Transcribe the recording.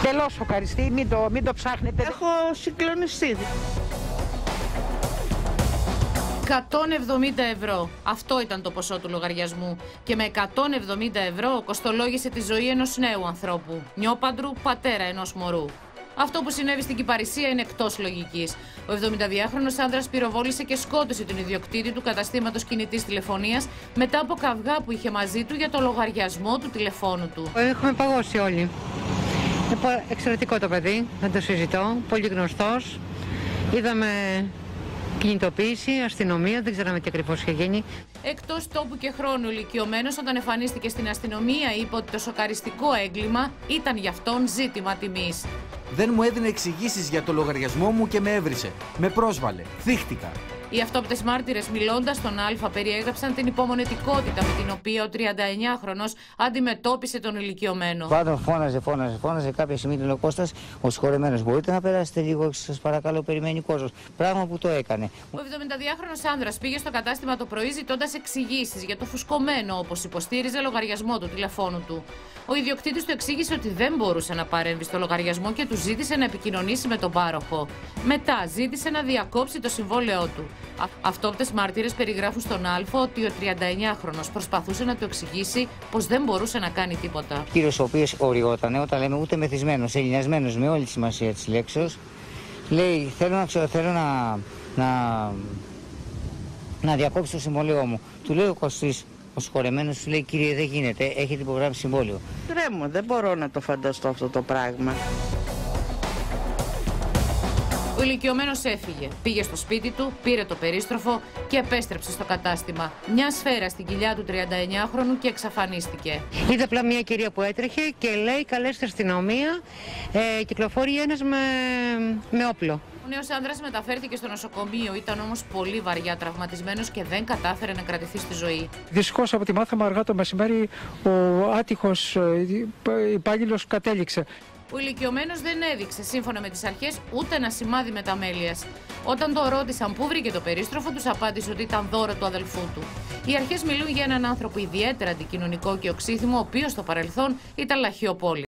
Τελώς σοκαριστεί, μην το ψάχνετε. Έχω συγκλονιστεί. 170 ευρώ. Αυτό ήταν το ποσό του λογαριασμού. Και με 170 ευρώ κοστολόγησε τη ζωή ενός νέου ανθρώπου. Νιόπαντρου, πατέρα ενός μωρού. Αυτό που συνέβη στην Κυπαρισία είναι εκτός λογικής. Ο 72χρονος άνδρας πυροβόλησε και σκότωσε τον ιδιοκτήτη του καταστήματος κινητής τηλεφωνίας μετά από καυγά που είχε μαζί του για το λογαριασμό του τηλεφώνου του. Έχουμε παγώσει όλοι. Εξαιρετικό το παιδί, δεν το συζητώ. Πολύ γνωστός. Είδαμε κινητοποίηση, αστυνομία, δεν ξέραμε τι ακριβώς είχε γίνει. Εκτός τόπου και χρόνου, ο ηλικιωμένος όταν εμφανίστηκε στην αστυνομία είπε ότι το σοκαριστικό έγκλημα ήταν για αυτόν ζήτημα τιμής. Δεν μου έδινε εξηγήσεις για το λογαριασμό μου και με έβρισε. Με πρόσβαλε. Θύχτηκα. Οι αυτόπτες μάρτυρες μιλώντας στον Α περιέγραψαν την υπομονετικότητα με την οποία ο 39χρονος αντιμετώπισε τον ηλικιωμένο. Πάντων φώναζε. Κάποια στιγμή του λέει: Κώστας, ο συγχωρεμένος, μπορείτε να περάσετε λίγο έξω, σας παρακαλώ, περιμένει ο κόσμος. Πράγμα που το έκανε. Ο 72χρονος άνδρας πήγε στο κατάστημα το πρωί ζητώντας εξηγήσεις για το φουσκωμένο, όπως υποστήριζε, λογαριασμό του τηλεφώνου του. Ο ιδιοκτήτης του εξήγησε ότι δεν μπορούσε να παρέμβει στο λογαριασμό και του ζήτησε να επικοινωνήσει με τον πάροχο. Μετά ζήτησε να διακόψει το συμβόλαιό του. Αυτόπτες μάρτυρες περιγράφουν στον Α ότι ο 39χρονος προσπαθούσε να του εξηγήσει πως δεν μπορούσε να κάνει τίποτα. Ο κύριος, ο οποίος οριότανε, όταν λέμε ούτε μεθυσμένος, ελληνιασμένος με όλη τη σημασία της λέξεως, λέει: θέλω να διακόψει το συμβόλαιό μου. Του λέει ο Κωστής, ο συγχωρεμένος, του λέει: Κύριε, δεν γίνεται, έχετε υπογράψει συμβόλαιο. Τρέμω, δεν μπορώ να το φανταστώ αυτό το πράγμα. Ο ηλικιωμένος έφυγε, πήγε στο σπίτι του, πήρε το περίστροφο και επέστρεψε στο κατάστημα. Μια σφαίρα στην κοιλιά του 39χρονου και εξαφανίστηκε. Είδα απλά μια κυρία που έτρεχε και λέει: καλέστε αστυνομία, κυκλοφορεί ένας με όπλο. Ο νέος άνδρας μεταφέρθηκε στο νοσοκομείο, ήταν όμως πολύ βαριά τραυματισμένος και δεν κατάφερε να κρατηθεί στη ζωή. Δυστυχώς από ό,τι μάθαμε αργά το μεσημέρι, ο άτυχος υπάλληλος κατέληξε. Ο ηλικιωμένος δεν έδειξε, σύμφωνα με τις αρχές, ούτε ένα σημάδι μεταμέλειας. Όταν το ρώτησαν πού βρήκε το περίστροφο, τους απάντησε ότι ήταν δώρο του αδελφού του. Οι αρχές μιλούν για έναν άνθρωπο ιδιαίτερα αντικοινωνικό και οξύθυμο, ο οποίος στο παρελθόν ήταν λαχιοπόλη.